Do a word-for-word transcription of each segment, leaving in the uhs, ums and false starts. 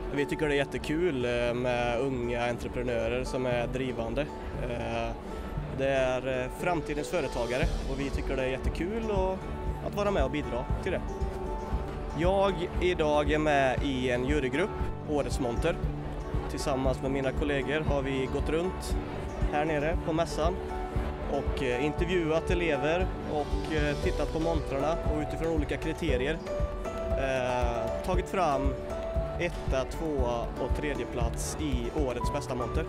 Vi tycker det är jättekul med unga entreprenörer som är drivande. Det är framtidens företagare och vi tycker det är jättekul att vara med och bidra till det. Jag idag är med i en jurygrupp, Årets monter. Tillsammans med mina kollegor har vi gått runt här nere på mässan och intervjuat elever och tittat på montrarna och utifrån olika kriterier eh, tagit fram etta, tvåa och tredje plats i årets bästa monter.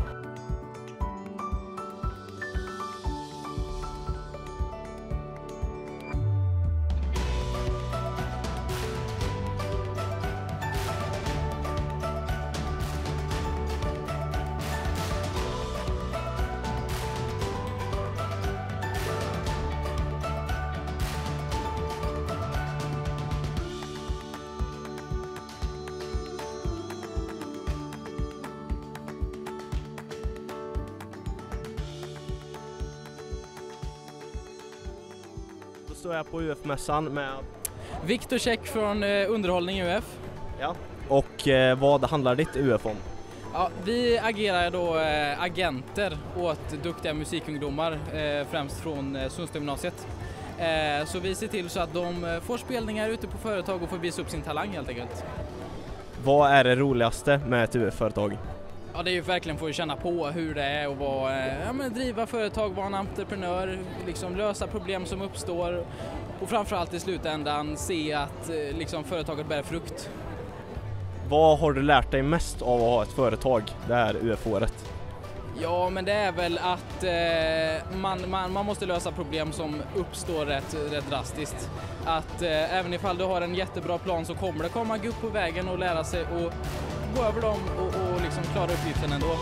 Då står jag på U F-mässan med Viktor Käck från eh, Underhållning U F. Ja. Och eh, vad handlar ditt U F om? Ja, vi agerar då eh, agenter åt duktiga musikungdomar, eh, främst från eh, Sundströmgymnasiet. Eh, så vi ser till så att de eh, får spelningar ute på företag och får visa upp sin talang helt enkelt. Vad är det roligaste med ett U F-företag? Ja, det är ju verkligen för att känna på hur det är att vara, ja, men driva företag, vara en entreprenör, liksom lösa problem som uppstår och framförallt i slutändan se att liksom, företaget bär frukt. Vad har du lärt dig mest av att ha ett företag det här U F-året? Ja, men det är väl att eh, man, man, man måste lösa problem som uppstår rätt, rätt drastiskt. Att eh, även ifall du har en jättebra plan så kommer det komma gupp på vägen och lära sig och gå över dem och, och liksom klara uppgiften ändå.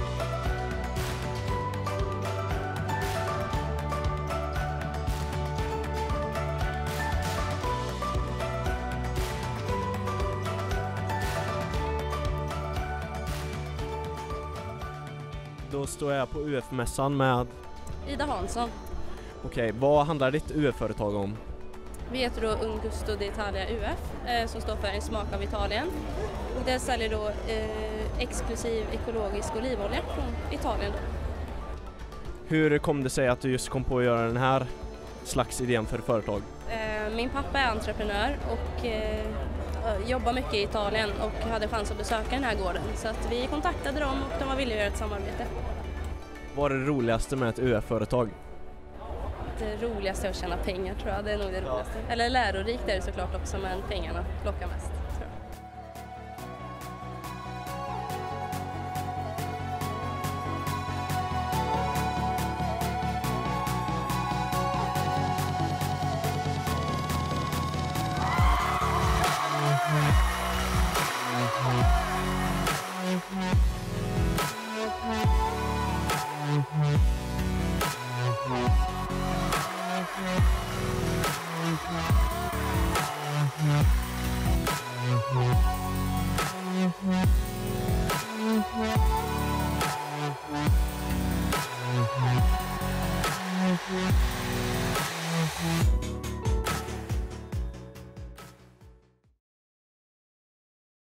Då står jag på U F-mässan med Ida Hansson. Okej, vad handlar ditt U F-företag om? Vi heter då Un Gusto d'Italia U F eh, som står för En smak av Italien. Och det säljer då eh, exklusiv ekologisk olivolja från Italien. Då. Hur kom det sig att du just kom på att göra den här slags idén för företag? Eh, min pappa är entreprenör och eh, jobbar mycket i Italien och hade chans att besöka den här gården. Så att vi kontaktade dem och de var villiga att göra ett samarbete. Vad är det roligaste med ett U F-företag? Det roligaste är att tjäna pengar tror jag, det är nog det roligaste. Eller lärorikt är det såklart också, men pengarna plockar mest.